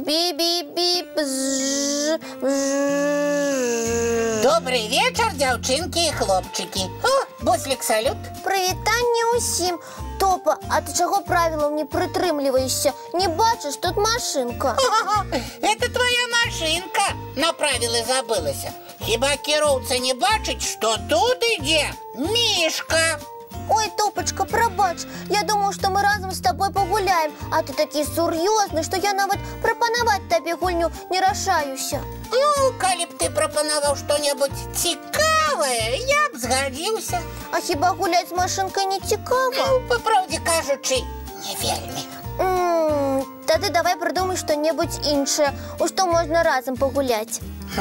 Би-би-би. Добрый вечер, девчонки и хлопчики. О, Буслик, салют. Прывітанне ўсім. Топа, а ты чаго правілаў не прытрымліваешся? Не бачыш, тут машинка. Это твоя машинка. На правілы забылася. Хіба кіроўца не бачыць, што тут ідзе Мишка? Ой, Топочка, прабач. Я думаў, што мы разам з табой пагуляем, а ты такі сур'ёзны, што я нават прапанаваць табе гульню не рашаюся. Ну, калі б ты прапанаваў што-небудзь цікавае, я б згадзіўся. А хіба гуляць з машинкай не цікава? Ну, па праўдзе кажучы, не вельмі. Тады давай прыдумай што-небудзь іншае, у што можна разам пагуляць.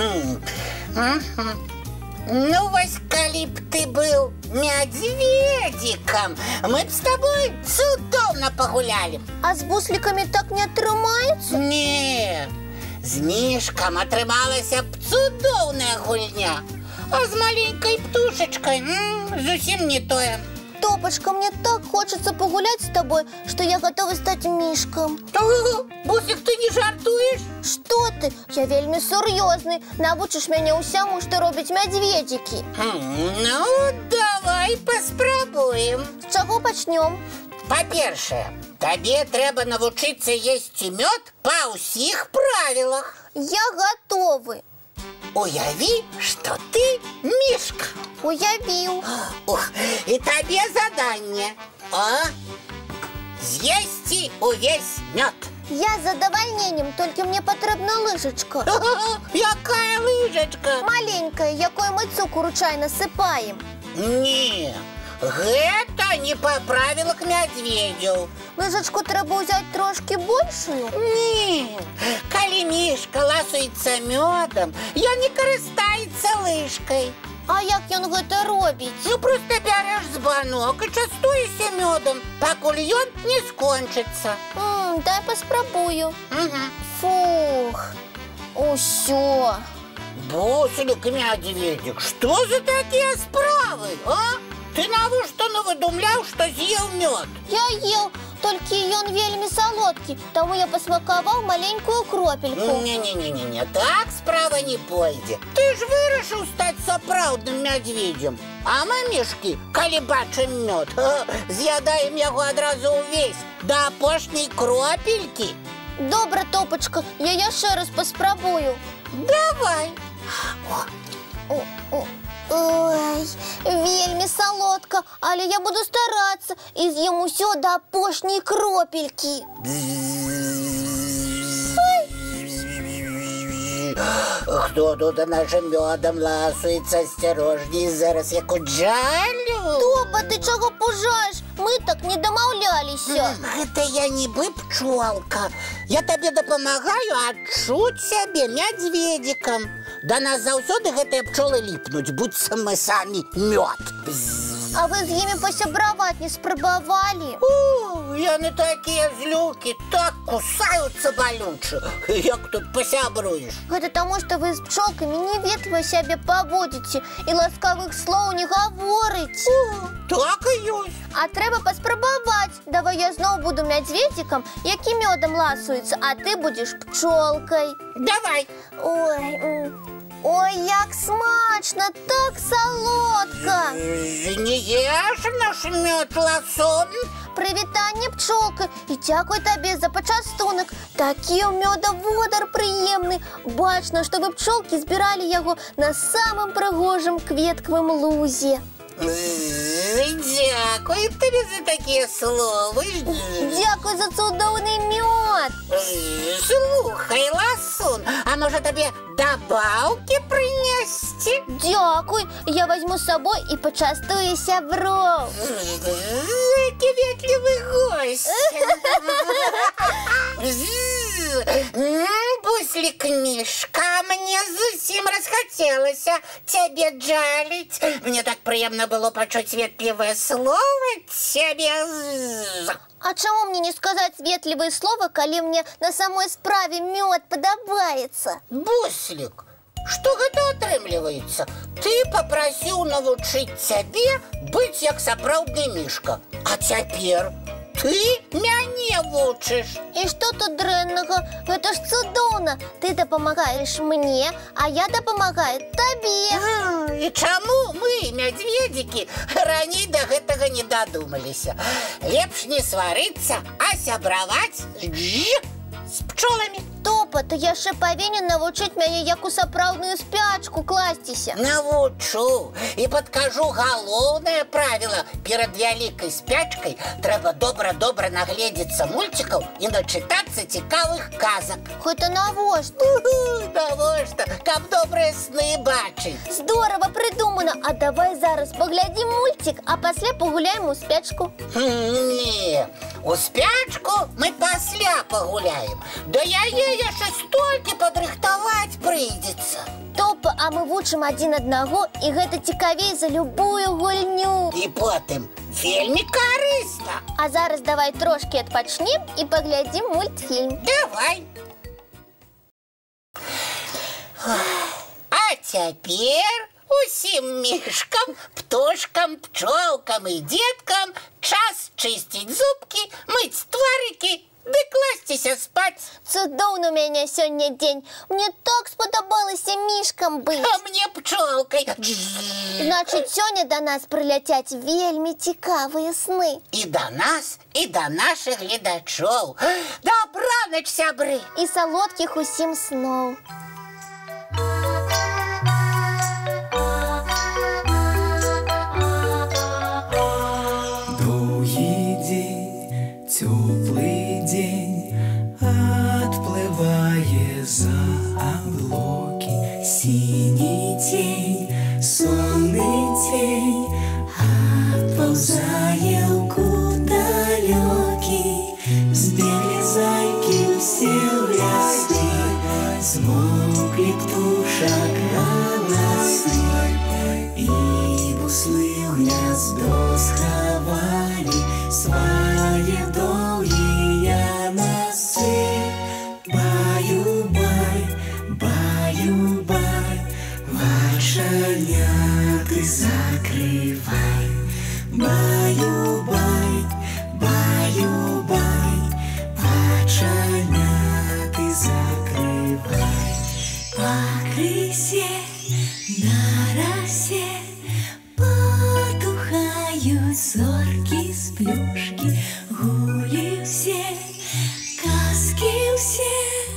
Ну, вось калі б ты быў мядзведзікам, мы б з табой цудоўна пагулялі. А з буслікамі так не атрымаецца? Не, з Мішкам атрымалася б цудоўная гульня. А з маленькай птушачкай зусім не тое. Топочка, мне так хочется погулять с тобой, что я готова стать Мишком. Буслик, ты не жартуешь? Что ты? Я вельми сур'ёзны. Навучишь меня усяму, что робить медведики. Ну, давай паспрабуем. С чего почнем? Па-першае, табе трэба навучыцца есці мёд па ўсіх правілах. Я готовы. Уяви, что ты Мишка. Уявил. И тебе задание. Съесть увесь мед. Я с задовольнением, только мне потребна лыжечка. Якая лыжечка? Маленькая, якой мы цукру ручай насыпаем. Не, гэта не по правилах медведю. Лыжечку трэба ўзяць трошки большую? Не, калі Мишка ласуецца мёдам, ён не карыстаецца лыжкой. А як ён гэта робіць? Ну, просто бяреш збанок і частуешся мёдам, пакуль ён не скончыцца. Дай паспрабую. Фух, усё. Буслик, медведик, что за такие справы, а? Ты навошта навыдумляў, што з'еў мёд? Я ел, толькі ён вельмі салодкі, таму я пасмакаваў маленькую кропельку. Не, так справа не пойдзе. Ты ж вырашыў стаць сапраўдным мядзведзем. А мы, Мішкі, калі бачым мёд, з'ядаем яго адразу ўвесь, да апошняй кропелькі. Добра, Топочка, я яшчэ раз паспрабую. Давай. Ой, вельмі салодка, але я буду старацца і з'ем усё да апошняй кропелькі. Хто тут нашим мёдом ласуецца? Асцярожней, зараз як уджалю. Топа, ты чаго пужаеш? Мы так не дамаўляліся. Гэта я нібы пчолка. Я табе дапамагаю адчуць сябе мядзведзікам. Да нас заўсёды гэтыя пчолы ліпнуць, быццам мы самі мёд. А вы з імі пасябраваць не спрабавалі? Яны такія злюкі, так кусаюцца балюча. Як тут пасябруеш? Гэта таму, што вы з пчолкамі неветліва сябе паводзіце і ласкавых слоў не гаворыце. Так і ёсць. А трэба паспрабаваць. Давай я зноў буду мядзведзікам, які мёдам ласуецца, а ты будзеш пчолкай. Давай. Ой, як смачна, так салодка. Не еш наш мёд, ласон. Прывітанне, пчолка, і дзякуй табе за пачастунак. Такі ў мёда водар прыемны. Бачна, што вы пчолкі збіралі яго на самым прыгожым кветкавым лузе. Дякую табе за такія словы. Дзякуй за цудоўны мёд. Слухай, ласон, а можа табе дабаўкі прынесці? Дзякуй, я возьму з сабой і пачастую сяброў. Які ветлівы госць. Буслик, Мишка, мне зусім расхацелася цябе джаліць. Мне так прыемна было пачуць ветлівыя словы цябе. А чаму мне не сказаць ветлівыя словы, калі мне на самой справе мёд падабаецца? Буслик, што гэта атрымліваецца? Ты папрасіў навучыць цябе быць як сапраўдны Мішка. А цяпер Ты мяне вучыш. І што тут дрэннага? Гэта ж цудоўна. Ты дапамагаеш мне, а я дапамагаю табе. І чаму мы, мядзведзікі, раней да гэтага не дадумаліся? Лепш не сварыцца, а сябраваць з пчоламі. Топа, ты яшчэ павінен навучыць мяне, як у сапраўдную спячку класціся. Навучу і падкажу галоўнае правіла. Перад вялікай спячкай трэба добра-добра нагледзецца мульцікаў і начытацца цікавых казак. Гэта навошта? Навошта? Каб добрыя сны бачыць. Здорава прыдумана. А давай зараз паглядзім мульцік, а пасля пагуляем у спячку. Не, у спячку мы пасля пагуляем. Да яе яшчэ столькі падрыхтаваць прыйдзецца. Топа, а мы вучым адзін аднаго, і гэта цікавей за любую гульню. І потым вельмі карысна. А зараз давай трошкі адпачнем і паглядзім мультфільм. Давай. А цяпер усім мішкам, птушкам, пчолкам і дзеткам час чысціць зубкі, мыць тварыкі ды класціся спаць. Цудоўны у мяне сёння дзень. Мне так спадабалася мішкам быць. А мне пчолкай. Значыць, сёння да нас прыляцяць вельмі цікавыя сны. І да нас, і да нашых гледачоў. Дабранач, сябры! І салодкіх усім сноў. Доўгі дзень, цёплы дзень, адплывае за аблокі. Сіні цень, сонны цень, адпаўзае ў кут далёкі. Збеглі зайкі ўсе ў лясы, змоўклі птушак галасы, і буслы ў гняздо схавалі свае доўгія носы. Баю-бай, баю-бай, вачаняты закрывай. Баю-бай, баю-бай, вачаняты закрывай. Па крысе, на расе потухаюць зоркі з плюшкі. Гулі ўсе, казкі ўсе,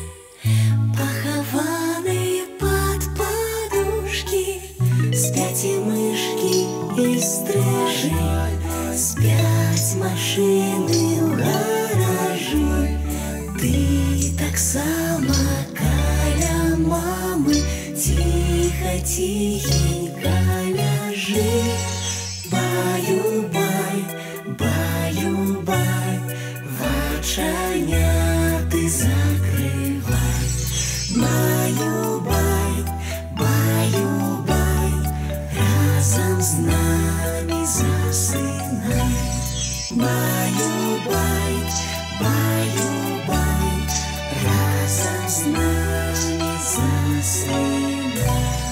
пахаваныя пад падушкі. Спяць і мышкі, і стрыжы, спяць машыны ў гаражы. Ты таксама каля мамы ціха-ціхенька ляжы. Баю-бай, баю-бай, вачаняты закрывай. Баю-бай, баю-бай, разам з намі засынай. Баю-бай, баю-бай, разам з намі засынай.